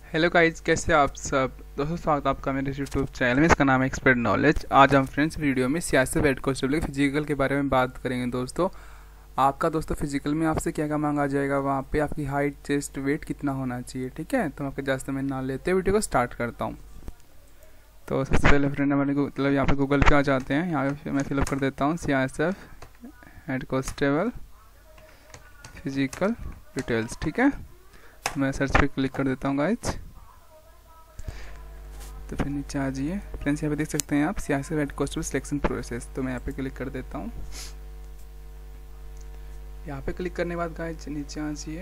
Hello guys, कैसे आप सब दोस्तों। स्वागत है आपका मेरे यूट्यूब चैनल में। इसका नाम है एक्सपर्ट नॉलेज। आज हम फ्रेंड्स वीडियो में सियासत वेट कांस्टेबल फिजिकल के बारे में बात करेंगे। दोस्तों आपका फिजिकल में आपसे क्या क्या मांगा जाएगा, वहाँ पे आपकी हाइट, चेस्ट, वेट कितना होना चाहिए। ठीक है, तो आपके ज़्यादा समय ना लेते वीडियो को स्टार्ट करता हूँ। तो सबसे पहले फ्रेंड हमारे मतलब यहाँ पे गूगल पे आ जाते हैं। यहाँ पे मैं फिलअप कर देता हूँ सियासत हेड कांस्टेबल फिजिकल डिटेल्स। ठीक है, मैं सर्च पे क्लिक कर देता हूँ गाइज। तो फिर नीचे आ जाइए फ्रेंड्स, यहाँ पे देख सकते हैं आप सियासत हेड कांस्टेबल सिलेक्शन प्रोसेस। तो मैं यहाँ पे क्लिक कर देता हूँ। यहाँ पे क्लिक करने के बाद गाइज नीचे आ जाइए।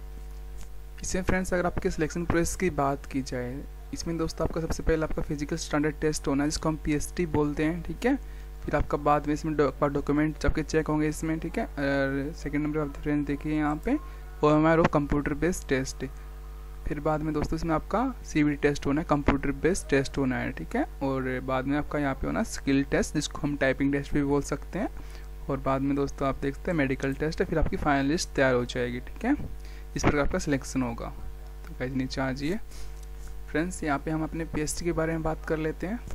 इसमें फ्रेंड्स अगर आपके सिलेक्शन प्रोसेस की बात की जाए, इसमें दोस्तों आपका सबसे पहले आपका फिजिकल स्टैंडर्ड टेस्ट होना है, जिसको हम PST बोलते हैं। ठीक है, फिर आपका बाद में इसमें डॉक्यूमेंट आपके चेक होंगे इसमें। ठीक है, और सेकेंड नंबर आप फ्रेंड्स देखिए यहाँ पे OMR और कंप्यूटर बेस्ड टेस्ट। फिर बाद में दोस्तों इसमें आपका CBT टेस्ट होना है, कंप्यूटर बेस्ड टेस्ट होना है। ठीक है, और बाद में आपका यहाँ पे होना स्किल टेस्ट, जिसको हम टाइपिंग टेस्ट भी बोल सकते हैं। और बाद में दोस्तों आप देखते हैं मेडिकल टेस्ट है। फिर आपकी फाइनल लिस्ट तैयार हो जाएगी। ठीक है, इस प्रकार आपका सिलेक्शन होगा। तो गाइस नीचे आ जाइए फ्रेंड्स, यहाँ पे हम अपने PST के बारे में बात कर लेते हैं।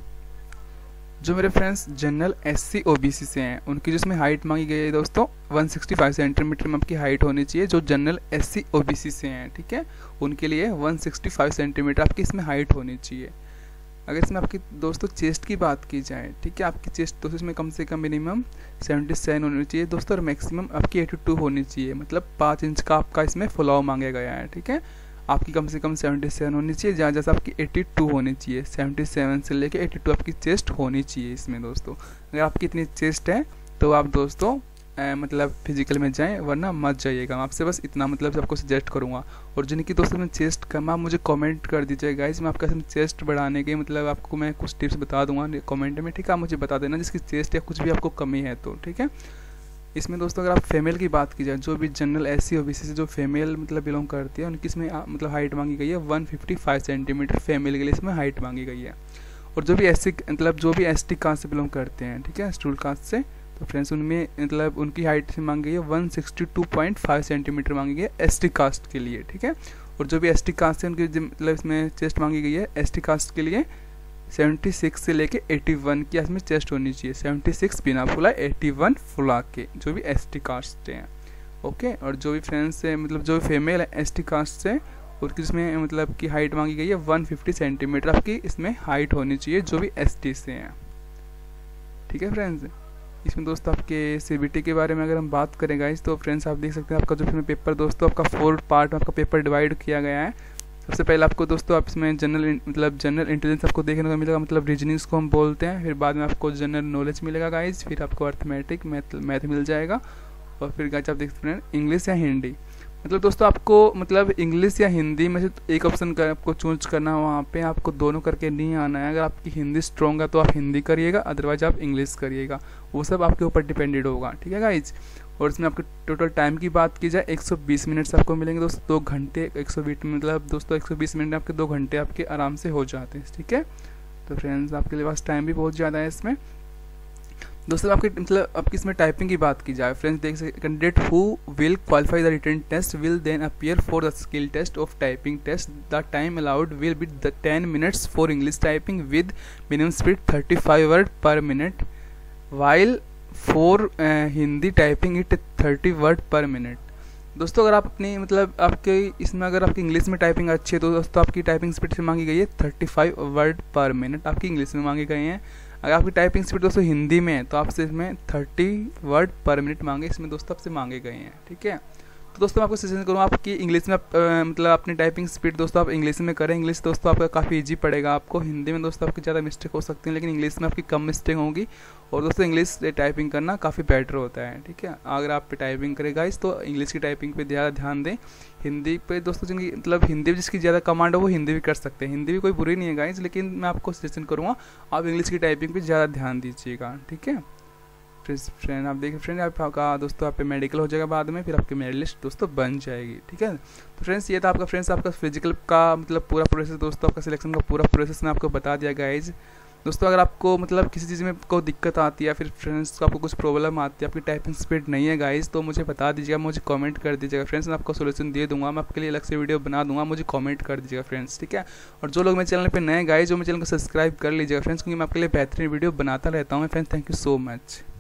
जो मेरे फ्रेंड्स जनरल SC OBC से हैं, उनकी जिसमें हाइट मांगी गई है दोस्तों 165 सेंटीमीटर में आपकी हाइट होनी चाहिए। जो जनरल SC OBC से हैं, ठीक है, उनके लिए 165 सेंटीमीटर आपकी इसमें हाइट होनी चाहिए। अगर इसमें आपकी दोस्तों चेस्ट की बात की जाए, ठीक है, आपकी चेस्ट दोस्तों इसमें कम से कम मिनिमम 77 होनी चाहिए दोस्तों, और मैक्सिमम आपकी 82 होनी चाहिए। मतलब 5 इंच का आपका इसमें फुलाव मांगा गया है। ठीक है, आपकी कम से कम 77 होनी चाहिए, जहाँ जैसे आपकी 82 होनी चाहिए। 77 से लेके 82 आपकी चेस्ट होनी चाहिए इसमें दोस्तों। अगर आपकी इतनी चेस्ट है तो आप दोस्तों मतलब फिजिकल में जाएं, वरना मत जाइएगा। मैं आपसे बस इतना मतलब आपको सजेस्ट करूँगा। और जिनकी दोस्तों में चेस्ट कम, आप मुझे कमेंट कर दीजिए गाइस। मैं आपका चेस्ट बढ़ाने के मतलब आपको मैं कुछ टिप्स बता दूंगा कमेंट में। ठीक है, आप मुझे बता देना जिसकी चेस्ट या कुछ भी आपको कमी है तो। ठीक है, इसमें दोस्तों अगर आप फीमेल की बात की जाए, जो भी जनरल SC OBC से जो फीमेल मतलब बिलोंग करती है, उनकी इसमें मतलब हाइट मांगी गई है 155 सेंटीमीटर फीमेल के लिए इसमें हाइट मांगी गई है। और जो भी SC मतलब जो भी ST कास्ट से बिलोंग करते हैं, ठीक है, शेड्यूल कास्ट से, तो फ्रेंड्स उनमें मतलब उनकी हाइट से मांगी गई है 162.5 सेंटीमीटर मांगी गई है ST कास्ट के लिए। ठीक है, और जो भी ST कास्ट है उनकी मतलब इसमें चेस्ट मांगी गई है ST कास्ट के लिए 76 से लेके 81 की इसमें चेस्ट होनी चाहिए। 76 बिना फुला, 81 फुला के, जो भी ST कास्ट से हैं। ओके, और जो भी फ्रेंड्स से मतलब जो फीमेल है ST कास्ट से, उनकी इसमें मतलब की हाइट मांगी गई है 150 सेंटीमीटर आपकी इसमें हाइट होनी चाहिए, जो भी ST से हैं। ठीक है फ्रेंड्स, इसमें दोस्तों आपके CBT के बारे में अगर हम बात करें गाइस, तो फ्रेंड्स आप देख सकते हैं आपका जो इसमें पेपर दोस्तों आपका 4 पार्ट में आपका पेपर डिवाइड किया गया है। सबसे पहले आपको दोस्तों आप इसमें जनरल इंटेलिजेंस आपको देखने को मिलेगा, मतलब रीजनिंग्स को हम बोलते हैं। फिर बाद में आपको जनरल नॉलेज मिलेगा गाइज, फिर आपको अर्थमेटिक मैथ मिल जाएगा। और फिर गाइज आप देख सकते हैं इंग्लिश या हिंदी। मतलब दोस्तों आपको मतलब इंग्लिश या हिंदी में से एक ऑप्शन का आपको चूज करना है। वहाँ पे आपको दोनों करके नहीं आना है। अगर आपकी हिंदी स्ट्रॉन्ग है तो आप हिंदी करिएगा, अदरवाइज आप इंग्लिश करिएगा। वो सब आपके ऊपर डिपेंडेड होगा। ठीक है गाइज, और इसमें आपके टोटल टाइम की बात की जाए 120 मिनट्स आपको मिलेंगे दोस्तों। 2 घंटे 120 मतलब दोस्तों 120 मिनट में आपके 2 घंटे आपके आराम से हो जाते हैं। ठीक है, तो फ्रेंड्स आपके लिए पास टाइम भी बहुत ज़्यादा है इसमें दोस्तों। आपकी मतलब आपकी इसमें टाइपिंग की बात की जाए, फ्रेंड्स देख सकते, candidate who will qualify the written test will then appear for the skill test of typing test. The time allowed will be 10 minutes for English typing with minimum speed 35 word per minute, while for Hindi typing it 30 word per minute. दोस्तों अगर आप अपनी मतलब आपके इसमें अगर आपकी English में टाइपिंग अच्छी है तो दोस्तों आपकी टाइपिंग स्पीड से मांगी गई है 35 वर्ड पर मिनट आपकी इंग्लिश में मांगे गए हैं। अगर आपकी टाइपिंग स्पीड दोस्तों हिंदी में है तो आपसे इसमें 30 वर्ड पर मिनट मांगे इसमें दोस्तों आपसे मांगे गए हैं। ठीक है, तो दोस्तों मैं आपको सजेशन करूँ आपकी इंग्लिश में मतलब अपनी टाइपिंग स्पीड दोस्तों आप इंग्लिश में करें। इंग्लिश दोस्तों आपका काफ़ी इजी पड़ेगा आपको। हिंदी में दोस्तों आपकी ज़्यादा मिस्टेक हो सकती है, लेकिन इंग्लिश में आपकी कम मिस्टेक होगी। और दोस्तों इंग्लिश टाइपिंग करना काफ़ी बेटर होता है। ठीक है, अगर आप टाइपिंग करें गाइस तो इंग्लिश की टाइपिंग पे ज़्यादा ध्यान दें। हिंदी पे दोस्तों जिनकी मतलब हिंदी जिसकी ज़्यादा कमांड हो वो हिंदी भी कर सकते हैं। हिंदी भी कोई बुरी नहीं है गाइस, लेकिन मैं आपको सजेशन करूँगा आप इंग्लिश की टाइपिंग पे ज़्यादा ध्यान दीजिएगा। ठीक है फ्रेंड, आप देखिए फ्रेंड आपका दोस्तों आप पे मेडिकल हो जाएगा बाद में, फिर आपकी मेरिट लिस्ट दोस्तों बन जाएगी। ठीक है, तो फ्रेंड्स ये था आपका फ्रेंड्स आपका फिजिकल का मतलब पूरा प्रोसेस दोस्तों, आपका सिलेक्शन का पूरा प्रोसेस मैं आपको बता दिया गाइज। दोस्तों अगर आपको मतलब किसी चीज़ में कोई दिक्कत आती है या फिर फ्रेंड्स आपको कुछ प्रॉब्लम आती है, आपकी टाइपिंग स्पीड नहीं है गाइस, तो मुझे बता दीजिएगा, मुझे कमेंट कर दीजिएगा फ्रेंड्स, मैं आपको सोल्यूशन दे दूंगा, मैं आपके लिए अलग से वीडियो बना दूंगा, मुझे कमेंट कर दीजिएगा फ्रेंड्स, ठीक है। और जो लोग मेरे चैनल पर नए गाइस, जो मेरे चैनल को सब्सक्राइब कर लीजिएगा फ्रेंड्स, क्योंकि मैं आपके लिए बेहतरीन वीडियो बनाता रहता हूँ friends. Thank you so much.